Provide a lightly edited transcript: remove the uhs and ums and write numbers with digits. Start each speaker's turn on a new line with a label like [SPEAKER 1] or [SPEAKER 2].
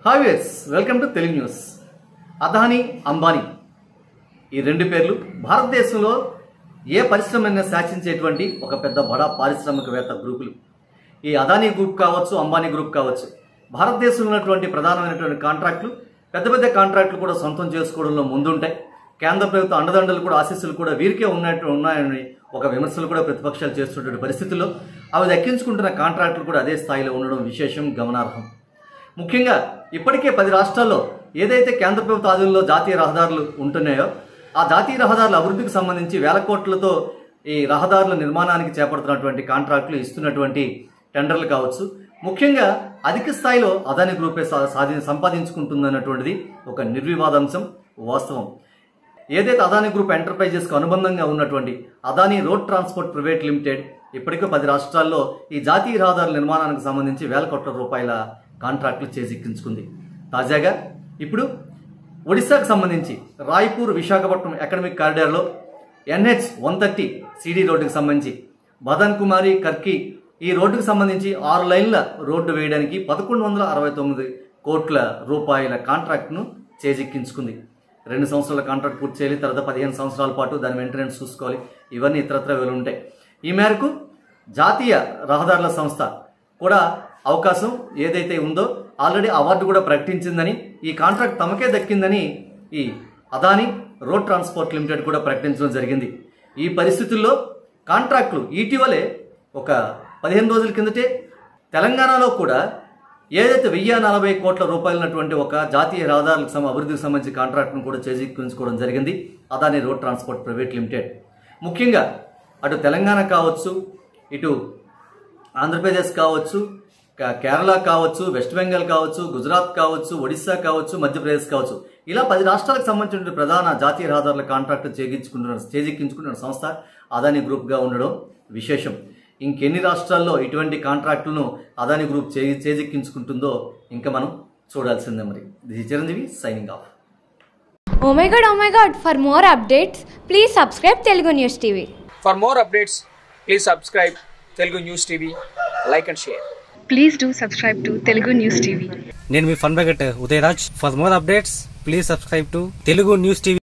[SPEAKER 1] Hi viewers, welcome to Telugu news. Adani, Ambani ఈ రెండు పేర్లు భారతదేశంలో ఏ పరిశ్రమను శాసించేటువంటి ఒక పెద్ద బడా పారిశ్రామికవేత్త గ్రూపులు. ఈ అదానీ గ్రూప్ కావచ్చు, అంబానీ గ్రూప్ కావచ్చు, భారతదేశంలో ఉన్నటువంటి ప్రధానమైనటువంటి కాంట్రాక్టులు, పెద్ద పెద్ద కాంట్రాక్టులు కూడా సొంతం చేసుకోవడంలో ముందుంటాయి. కేంద్ర ప్రభుత్వ అండదండలు కూడా, ఆశీస్సులు కూడా వీరికే ఉన్నాయని ఒక విమర్శలు కూడా ప్రతిపక్షాలు చేస్తున్నటువంటి పరిస్థితుల్లో అవి దక్కించుకుంటున్న కాంట్రాక్టులు కూడా అదే స్థాయిలో ఉండడం విశేషం, గమనార్హం. ముఖ్యంగా ఇప్పటికే 10 రాష్ట్రాల్లో ఏదైతే కేంద్ర ప్రభుత్వ ఆధీనంలో జాతీయ రహదారులు ఉంటున్నాయో ఆ జాతీయ రహదారుల అభివృద్ధికి సంబంధించి వేల కోట్లతో ఈ రహదారుల నిర్మాణానికి చేపడుతున్నటువంటి కాంట్రాక్టులు ఇస్తున్నటువంటి టెండర్లు కావచ్చు. ముఖ్యంగా అధిక స్థాయిలో అదానీ గ్రూపే సంపాదించుకుంటుందన్నటువంటిది ఒక నిర్వివాదాంశం, వాస్తవం. ఏదైతే అదానీ గ్రూప్ ఎంటర్ప్రైజెస్కు అనుబంధంగా ఉన్నటువంటి Adani road transport private limited ఇప్పటికే 10 రాష్ట్రాల్లో ఈ జాతీయ రహదారుల నిర్మాణానికి సంబంధించి వేల కోట్ల రూపాయల కాంట్రాక్టులు చేజిక్కించుకుంది. తాజాగా ఇప్పుడు ఒడిశాకు సంబంధించి రాయ్పూర్ విశాఖపట్నం ఎకనమిక్ కారిడార్లో NH130 సిడి రోడ్డుకు సంబంధించి బదన్ కుమారి కర్కి ఈ రోడ్డుకు సంబంధించి 6 లైన్ల రోడ్డు వేయడానికి 1169 కోట్ల రూపాయల కాంట్రాక్ట్ను చేజిక్కించుకుంది. 2 సంవత్సరాల కాంట్రాక్ట్ పూర్తి చేయాలి, తర్వాత 15 సంవత్సరాల పాటు దాని మెయింటెనెన్స్ చూసుకోవాలి. ఇవన్నీ ఇతరత్ర వేలు ఉంటాయి. ఈ మేరకు జాతీయ రహదారుల సంస్థ కూడా అవకాశం ఏదైతే ఉందో ఆల్రెడీ అవార్డు కూడా ప్రకటించిందని, ఈ కాంట్రాక్ట్ తమకే దక్కిందని ఈ అదానీ రోడ్ ట్రాన్స్పోర్ట్ లిమిటెడ్ కూడా ప్రకటించడం జరిగింది. ఈ పరిస్థితుల్లో కాంట్రాక్టులు ఇటీవలే ఒక 15 రోజుల కిందటే తెలంగాణలో కూడా ఏదైతే 1040 కోట్ల రూపాయలున్నటువంటి ఒక జాతీయ రహదారులకు అభివృద్ధికి సంబంధించి కాంట్రాక్ట్ను కూడా చేజిక్కించుకోవడం జరిగింది Adani road transport private limited. ముఖ్యంగా అటు తెలంగాణ కావచ్చు, ఇటు ఆంధ్రప్రదేశ్ కావచ్చు, కేరళ కావచ్చు, వెస్ట్ బెంగాల్ కావచ్చు, గుజరాత్ కావచ్చు, ఒడిశా కావచ్చు, మధ్యప్రదేశ్ కావచ్చు, ఇలా 10 రాష్ట్రాలకు సంబంధించిన ప్రధాన జాతీయ రహదారుల కాంట్రాక్టు చేజిక్కించుకుంటున్న సంస్థ అదానీ గ్రూప్గా ఉండడం విశేషం. ఇంకెన్ని రాష్ట్రాల్లో ఇటువంటి కాంట్రాక్టులను అదానీ గ్రూప్ చేజిక్కించుకుంటుందో ఇంకా మనం చూడాల్సిందే. మరి this Chiranjeevi signing off.
[SPEAKER 2] Oh my god, for more updates please subscribe Telugu News TV.
[SPEAKER 3] For more updates please subscribe Telugu News TV, like and share.
[SPEAKER 4] Please do subscribe to Telugu News TV.
[SPEAKER 5] నేను మీ fun bucket Udayraj. For more updates please subscribe to Telugu news TV.